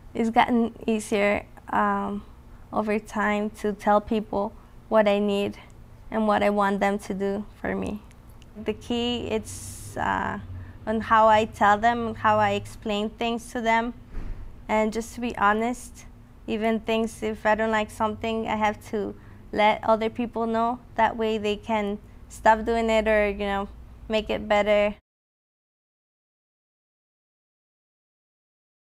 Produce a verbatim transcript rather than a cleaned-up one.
It's gotten easier um, over time to tell people what I need and what I want them to do for me. The key is uh, on how I tell them, how I explain things to them, and just to be honest. Even things, if I don't like something, I have to let other people know. That way they can stop doing it or, you know, make it better.